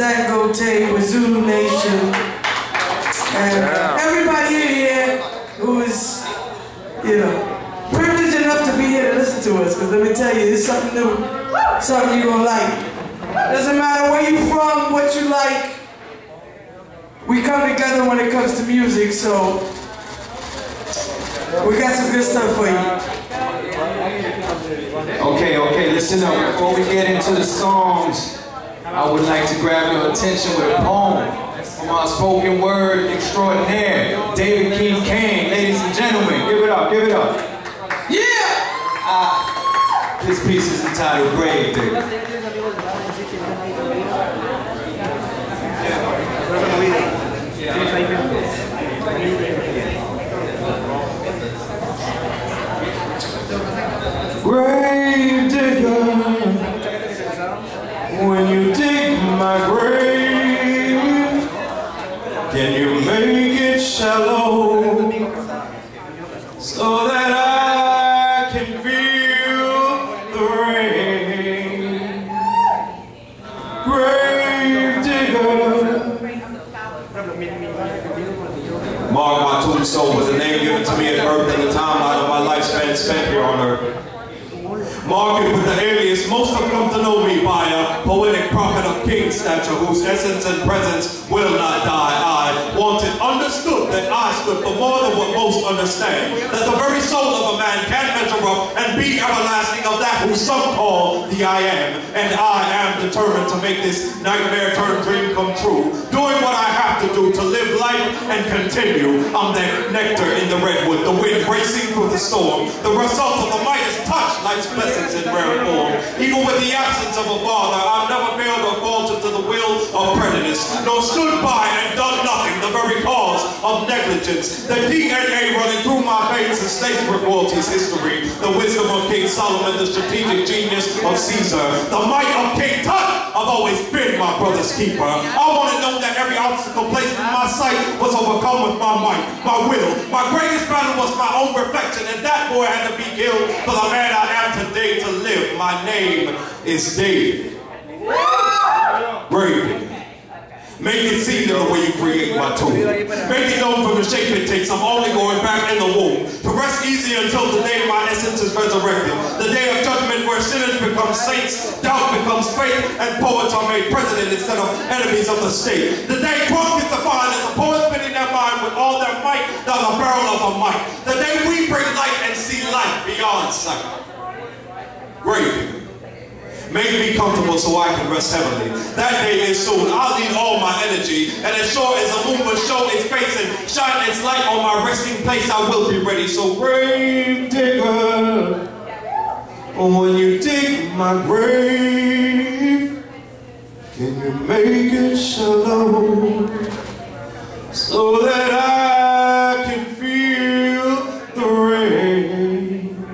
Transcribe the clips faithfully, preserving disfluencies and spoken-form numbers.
Zango Take with Zulu Nation. And uh, everybody in here who is, you know, privileged enough to be here to listen to us, because let me tell you, it's something new, something you're gonna like. Doesn't matter where you're from, what you like, we come together when it comes to music, so we got some good stuff for you. Okay, okay, listen up. Before we get into the songs, I would like to grab your attention with a poem from our spoken word extraordinaire, David King Cain. Ladies and gentlemen, give it up, give it up. Yeah! Uh, this piece is entitled Grave Digger. Grave digger, when you dig my grave, can you make it shallow so that I can feel the rain? Grave digger. Mark my tombstone was the name given to me at birth and the timeline of my lifespan spent here on earth. Mark it with the alias most have come to know me by a poetic prophet of king stature whose essence and presence will not die. I wanted understood that I stood for more than what most understand, that the very soul of a man can measure up and be everlasting of that who some call the I am. And I am determined to make this nightmare turn dream come true, doing what I have to do to live life and continue. I'm that nectar in the redwood, the wind racing through the storm, the result of the Midas touch, life's blessings in rare form. Even with the absence of a father, I've never failed or faltered to the will of prejudice, nor stood by and done nothing, the very cause of negligence. The D N A running through my veins is sacred royalty's history, the wisdom of King Solomon, the strategic genius of Caesar, the might of King Tut. I've always been my brother's keeper. I want to know that every obstacle placed in my sight was overcome with my might, my will. My greatest battle was my own reflection, and that boy had to be killed for the man I am today to live. My name is David. Grave digger. Make it seem the way you create my tomb. Make it known from the shape it takes. I'm only going back in the womb to rest easy until the day my essence is resurrected. The day of judgment where sinners become saints, doubt becomes faith, and poets are made president instead of enemies of the state. The day drunk is defined as the poets spinning their mind with all their might down the barrel of a mic. The day we bring light and see life beyond sight. Grave digger. Make me comfortable so I can rest heavily. That day is soon. I'll need all my energy, and as sure as the moon will show its face and shine its light on my resting place, I will be ready. So grave digger, when you dig my grave, can you make it shallow so that I can feel the rain?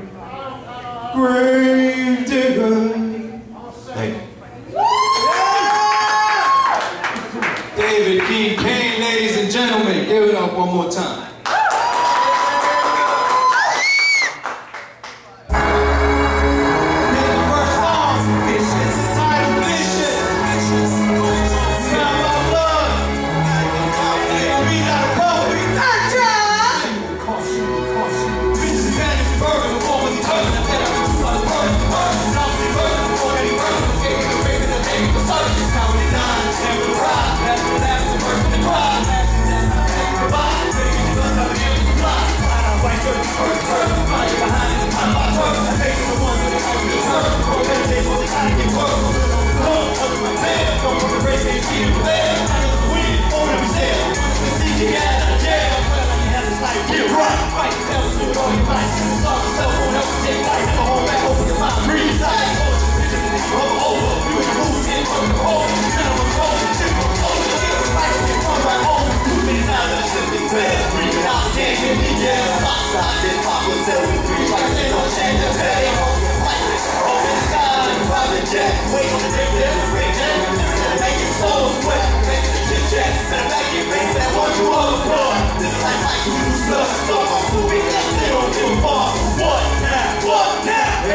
Grave digger. Thank you. David King Cain, ladies and gentlemen, give it up one more time.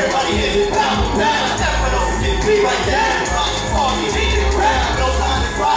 Everybody hit it, pound, pound, step it on, get me right down, rock, party, hit the ground, no time to cry.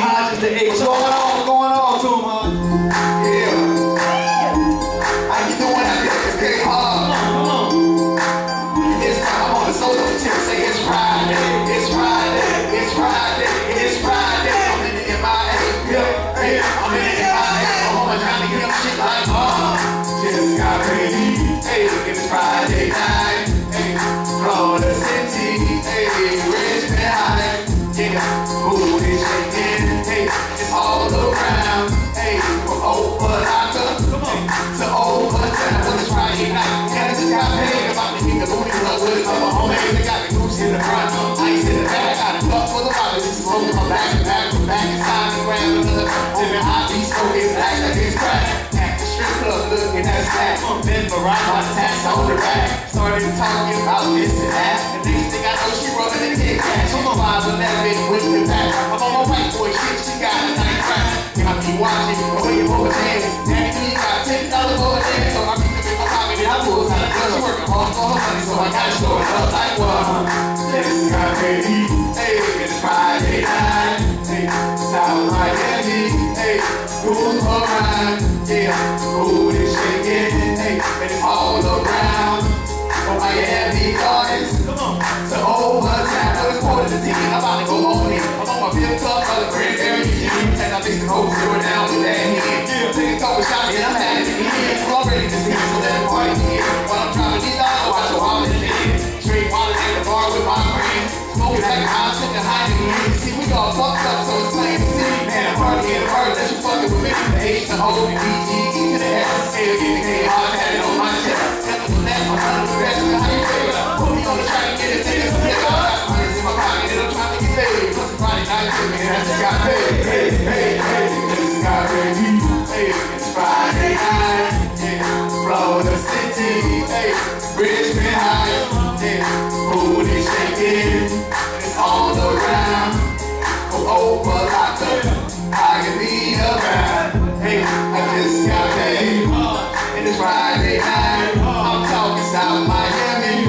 K-Hodge is the H. What's going on? What's going on to him, Hodge? Yeah. How you doing out there? It's K-Hodge. Come on. This time I'm on the solo tip. Say it's Friday. It's Friday. It's Friday. It's Friday. I'm in the M I A. Yeah. Hey, I'm in the M I A. I'm home and trying to get shit like, uh, just got ready. Hey, it's Friday night. Hey, Florida City. Hey, Richmond High. Yeah, ooh, it's shaking. Hey, it's all around. Hey, from Opalaka to overtime. Well, it's Friday night. And I just got paid about to hit the booty club with my homies. They got the goose in the front, ice in the back. Got a cup full of water. Just smoking my back and back from back inside and grab another. Living hot, be smoking back like it's crack. At the strip club looking at a snack. Then Mariah on the tax on the back. Started talking about this and that. And next thing I know, she rubbing the Kit Kat. She my vibes on that bitch with the back. I'm on my white boy shit, she got a nice crack. Got me watching, away your over hands. Daddy, you got ten dollars over there. So I keep it in my pocket and I pull it out of the She working hard for her money, so I gotta show it up like one. Just got ready. Hey, it's Friday night. Hey, South Miami. Hey, move around. Yeah, ooh, it's shaking. Hey, and it's all around. From Miami Gardens to overtime. No, it's quarter to ten. I'm about to go home in. I'm on my fifth cup of the cranberry juice. And I'm mixing whole zero down with that hand. Take a couple shots and I'm having it in. I'm ready to see, so let the party begin. While I'm driving these dogs, watch your wallet in the head. Straight wallet at the bar with my friends. Smoking like a high, sipping high in the end. See, we all fucked up, so it's plain to see. Man, a party in a party, that you fucking with me. The H, the O, the D, G, E to the S. Hey, again, the K-Hodge, had it on my chest. I'm trying to progress, how you feel? Put me on the track and get it, take it, take it. I got some money in my pocket and I'm trying to get paid. Plus it's Friday night with me and I just got paid. Hey, hey, hey, just got ready. Hey, it's Friday night. Yeah, Florida City. Hey, Richmond High. Yeah, booty shaking. It's all around. From Opalaka, I can be around. Hey, I just got paid. And it's Friday night. I'm talking South Miami.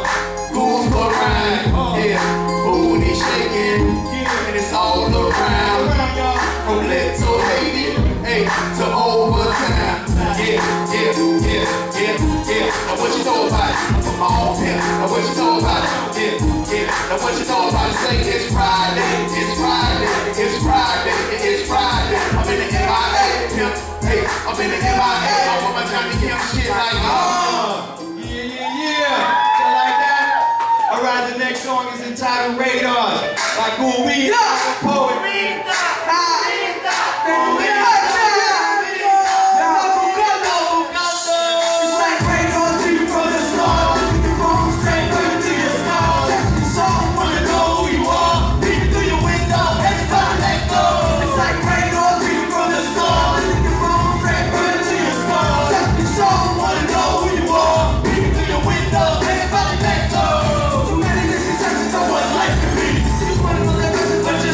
Goons around. Yeah, booty shaking. And it's all around. From Little Haiti. Hey, to overtime. Yeah, yeah, yeah, yeah, yeah. Now what you know about it? I'm from all here. Now what you know about it? Yeah, yeah. Now what you know about it? Say it's Friday. It's Friday. It's Friday. It's Friday. I'm in the M I A. Hey, I'm in the M I A. I'm on my Johnny Kim shit like, oh. Yeah, yeah, yeah. Just like that. All right, the next song is entitled Radars by Cubita, poet. But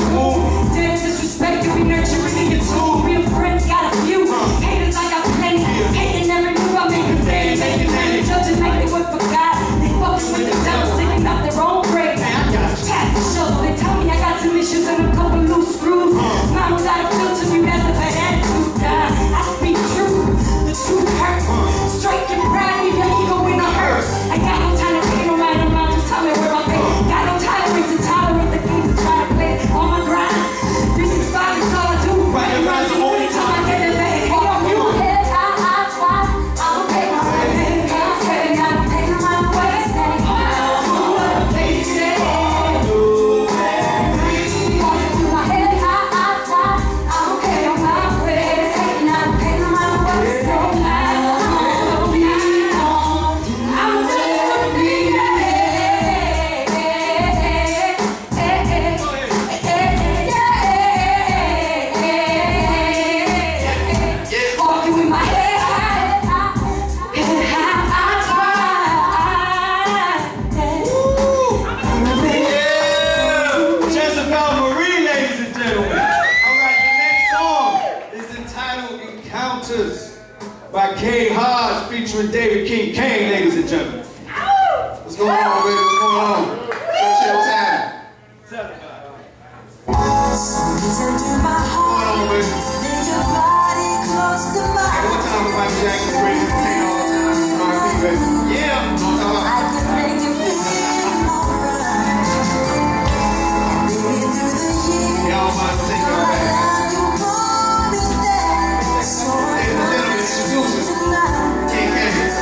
move. Dead disrespect, you be nurturing in your tomb. Real friends got a few. Haters, I got plenty. Hating every move I make them say, make it money. Judging like they work for God. They fucking with the devil, singing out their own grave. Pass the show. They tell me I got some issues and a couple loose screws. Mama got a filter me, that's a bad attitude. Nah, I speak truth. The truth hurts. Straight and proud, leave your ego in a hearse. I got no time to pay no man around. Just tell me where I pay. Got no tolerance to tolerate the things I try to play. On my grind, three sixty-five is all I do. Right around the only time I get it back. Hey, on you. Head high, eyes wide. I will pay my way. Can't say I don't pay my way. Say, oh, what a place it is. My head high, eyes wide. I will pay my way. Say, I don't pay my way. Say, Jezebel Marie, ladies and gentlemen. Alright, the next song is entitled Encounters by K-Hodge featuring David King Cain, ladies and gentlemen. What's going on, baby? What's going on? Churchill time. Tell it, God. What's going on, baby? Hey, one time with Michael Jackson, Crazy Cain all the time. R and B, baby. Yeah, you know what I'm talking about? Y'all about to take y'all back. Ladies and gentlemen, introducing King Cain.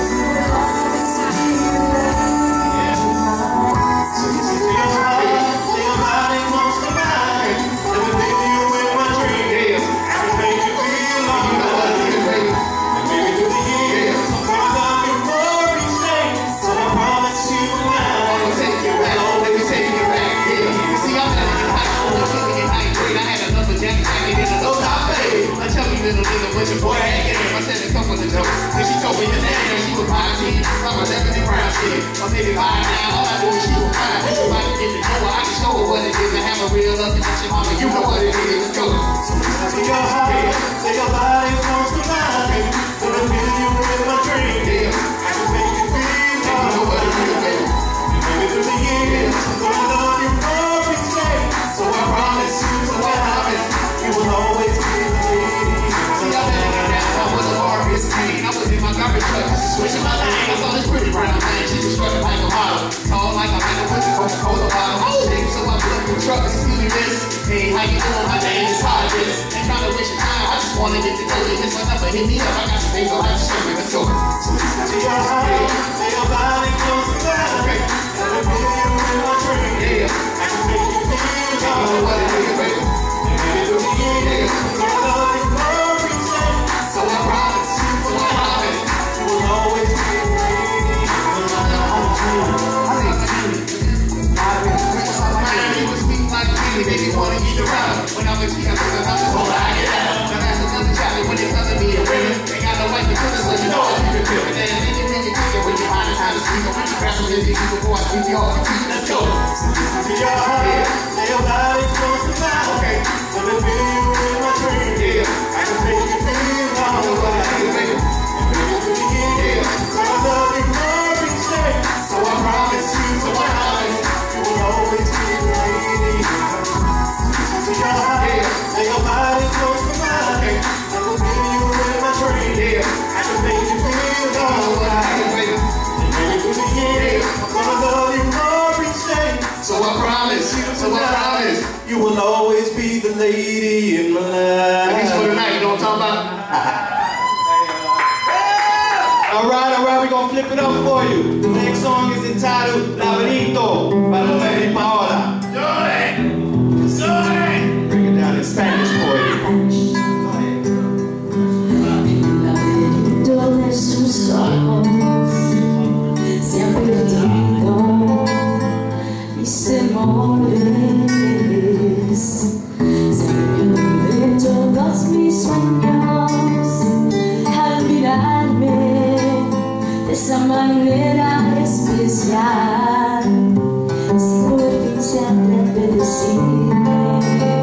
Little nigga, but your boy ain't getting him. I said a couple of jokes. And she told me your name, and she was my team. I'm a seventy brown skin. Or maybe by now, all I do is she was fine. Somebody get the door, I can show her what it is. And have a real love connection, mama, you know what it is. Let's go. To your heart, to your body, close to mine. Gonna fill you with my dream. Yeah. I can make you feel all You know what it is, baby. And maybe through the years, I'm gonna love you every day. So I promise you, so I promise, you will always be the lady. See, I been in that time with a Barbie Cain. I was in my garbage truck, switching my lane. I saw this pretty brown thing. She was struggling like a model. Tall like a man with a Coca-Cola bottle. Shape, so I put up in the truck. Excuse me, miss. Hey, how you doing? My name is Hodges. Ain't trying to waste your time. I just wanna get to know you. Miss my number, hit me up. I got some things I'd like to show you. Let's go. To your heart, to your body, close to mine. Okay. Gonna fill you with my dream. Yeah. I can make you feel You know what it is, baby. And maybe through the years, I'm gonna love you every day. So I promise you, so I promise. You will always be the lady. Miami was sweet like candy, baby, wanna eat around. When I'm with you, I'm just about to hold I get out. Now that's another challenge when it comes to me and women. Ain't got no wife to kill us, so you know I keep it real. And then anything you think when you find the time to speak, I'm with you, grab some busy people before I speak you off your feet. Let's go. To your heart, to your body, close to mine. Okay. Gonna fill you with my dream. Yeah. I can make you feel all You know what it is, baby. And maybe through the years, I'm gonna love you every day. So I promise you, so I promise. You will always be the lady. To your heart, to your body, close to mine. Okay. Gonna fill you with my dream. Yeah. I can make you feel You know all what it is, baby. And maybe through the years, I'm gonna love you every day. So I promise you, so I promise. You will always be the lady in my life. At least for tonight, you know what I'm talking about? Alright, alright, we're gonna flip it up for you. The next song is entitled Laberinto by the lady Paola. Do it! Do it! Bring it down in Spanish for you. laberinto de sus ojos se han perdido mis temores, se han de todos mis sueños al mirarme de esa manera especial, sin poder pinchar de decirme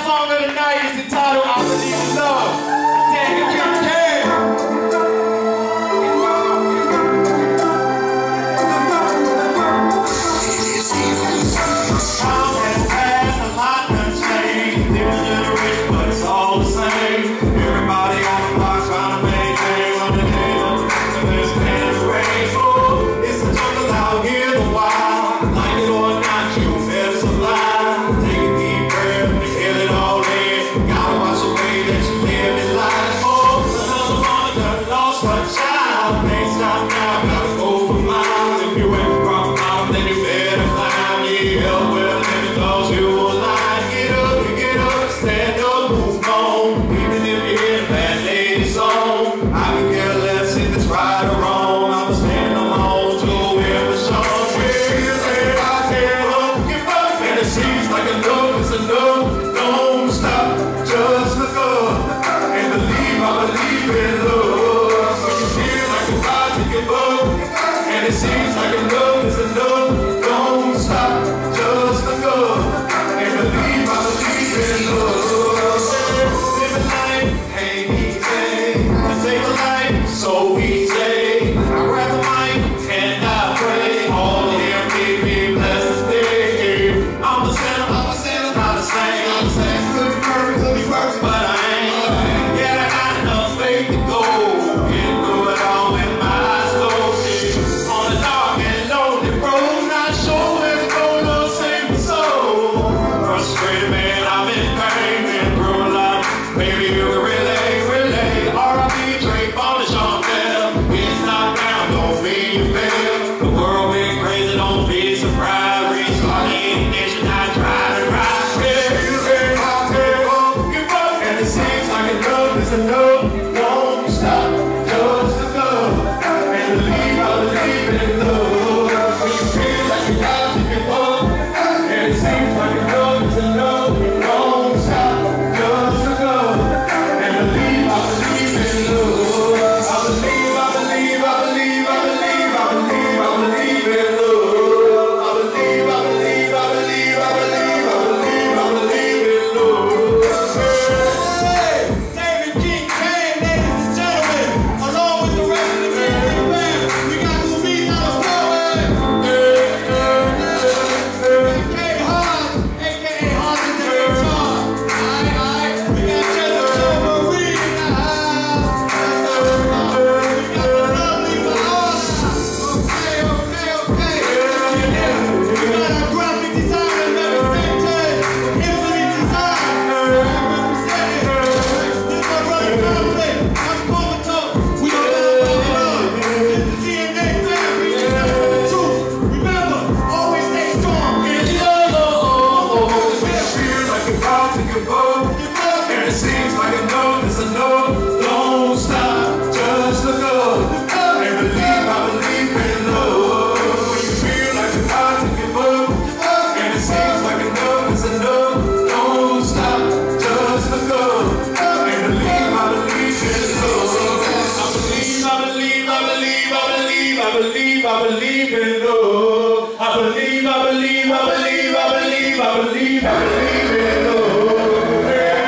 song of the night is entitled I Believe in Love. David King Cain. Time has passed, a lot has changed. Different generations, but it's all the same. Everybody on the block trying to maintain on the hill. The best man is raised. Oh, it's the jungle out here, the wild. Like it or not, you better survive. Take a deep breath, inhale it all in. Gotta watch the way that you live in life. Oh, another mother that lost her child. Can't stop now, gotta go for miles. If you ain't from bottom, then you better climb. Need help with living, cause you will lie. Get up, get up, stand up, move on. Even if you hear a bad lady song, I can care less if it's right or wrong. I'm standing alone to whoever shows. Where I tell her, give up, and it seems like enough is enough. Don't stop, just look up and believe. I believe in love. When you feel like you're about to give up, and it seems like enough is enough. Don't stop, just look up and believe. I believe in love. Live a life ain't easy. To take a life so easy. I grab the mic and I pray. All here may be blessed to stay. I'm the sinner, I'm the sinner, not the same. I'm the same. Could be perfect, could be perfect, but I ain't. Yet I got enough faith to go. Get through it all with my eyes closed. On the dark and lonely road, not sure where to go to save my soul. Frustrated man, I'm in pain, been through a lot. Maybe you can relate, relate. R I P, Drake, Paola, Sean Bell. It's knocked down, don't mean you fail. The world been crazy, don't be surprised. Reach all the ignition, I try to rise. Yeah, you say I tell, give up, and it seems like enough is enough. Don't stop, just look up and believe. I believe in love. When you feel like you got to give up, and it seems like enough is enough. Don't stop, just look up and believe. I believe in love. I believe, I believe, I believe, I believe, I believe, I believe in love. I believe, I believe, I believe, I believe, I believe, I believe in love. Hey, David King Cain, ladies and gentlemen, along with the rest of the family, we got Cubita, Paola, K-Hodge, aka Hodge in the guitar. Alright, alright, we got Jezebel Marie in the house. We got the lovely Paola. Okay, okay, okay. We got our graphic designer, represented, Infinite Design. Represented. This is my brother Conflict. I'm Cubita. We don't let love. This is the D N A family. This is the truth. Remember, always stay strong. In love, when it feels like you're about to give up, and it seems like enough is enough. Don't stop, just look up and believe. I believe in love. When you feel like you're about to give up, and it seems like enough is enough. Don't stop, just look up and believe. I believe in love. I believe, I believe, I believe, I believe, I believe, I believe in love. I believe, I believe, I believe, I believe, I believe, I believe in love.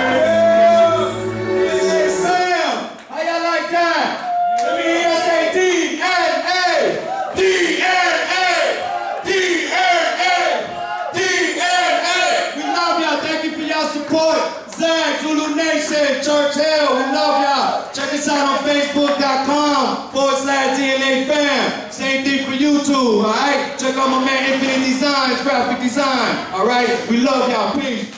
Hey, Sam, how y'all like that? Let me hear you say D N A, D N A, D N A, D N A. We love y'all. Thank you for y'all support. Zag, Zulu Nation, Churchill, we love y'all. Check us out on Facebook.com forward slash D N A fam. Same thing for YouTube, alright? Check out my man Infinite Designs, graphic design, alright? We love y'all. Peace.